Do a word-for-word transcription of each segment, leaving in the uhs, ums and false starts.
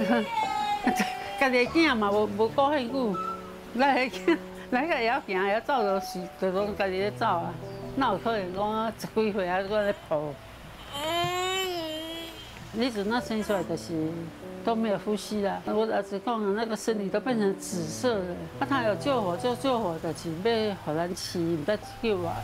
家己囝嘛无无顾遐久，咱迄囝，咱个会晓行会晓走就是就讲家己咧走啊，哪有可能讲十几岁还搁咧抱？你子那生出来就是都没有呼吸了。我儿子讲那个身体都变成紫色的，那、啊、他有救火就救火的，是要互咱饲，唔得救啊。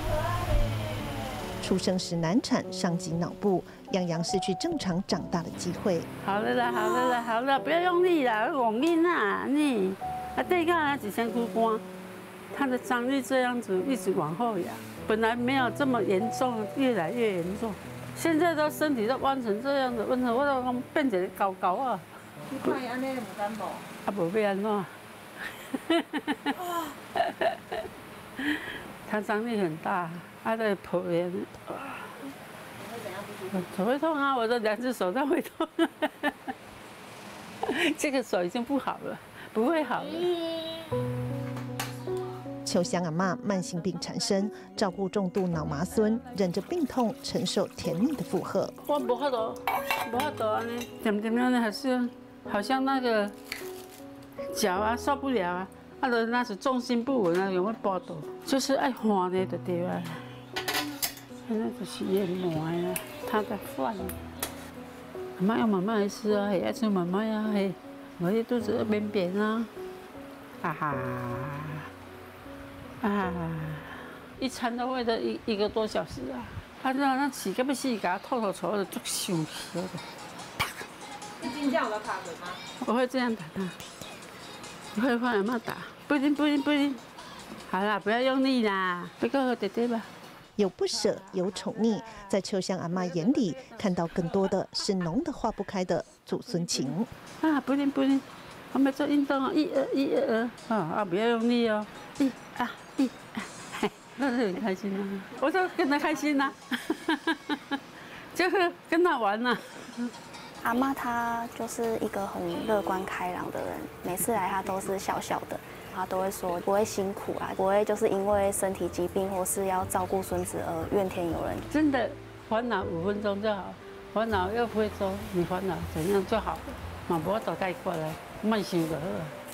出生时难产，伤及脑部，杨洋失去正常长大的机会。 好了啦，好了啦，好了，不要用力啦，往命啊你。啊，对看他几千骨光，他的张力这样子一直往后仰，本来没有这么严重，越来越严重。现在都身体都弯成这样子，弯成我都讲变一个高高啊。 你看伊安尼唔敢无？ 啊，无要安怎？他张力很大，他在跑人。手会痛啊，我的两只手都会痛。这个手已经不好了，不会好了。 秋香阿嬷慢性病缠身，照顾重度脑麻孙，忍着病痛承受甜蜜的负荷。 我无法度，无法度安尼，点点样呢？还是好像那个脚啊受不了啊，啊，就那是重心不稳啊，有没有报道？就是爱换的就对啊。现在就是也麻呀，他在换。阿嬷要慢慢来吃啊，还爱吃慢慢呀，嘿，我的肚子扁扁啊，啊哈。啊，一餐都喂了一一个多小时啊！他那那起个不是给他透透抽的，就凶气了。 你今天有来打人吗？ 我会这样打他，你会换阿妈打，不一定不一定不一定。好啦，不要用力啦，别告诉爹爹吧。 有不舍，有宠溺，在秋香阿嬷眼里，看到更多的是浓得化不开的祖孙情。 啊，不一定不一定，我们做运动哦，一二一二二，啊啊，不要用力哦，一啊。那是很开心啊！我就跟他开心呐、啊，就是跟他玩呐、啊。 阿嬷她就是一个很乐观开朗的人，每次来她都是笑笑的，她都会说不会辛苦啊，不会就是因为身体疾病或是要照顾孙子而怨天尤人。 真的，烦恼五分钟就好，烦恼六分钟，你烦恼怎样就好了，嘛无都改过来，慢想就好。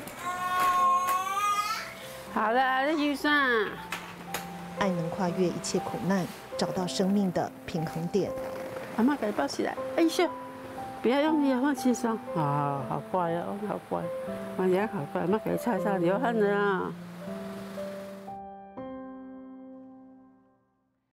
好了，你休啥？ 爱能跨越一切苦难，找到生命的平衡点。 阿妈给你抱起来，哎咻，不要用力，放轻松。啊，好乖哦，好乖，妈娘好乖，妈给你擦擦流汗了啊。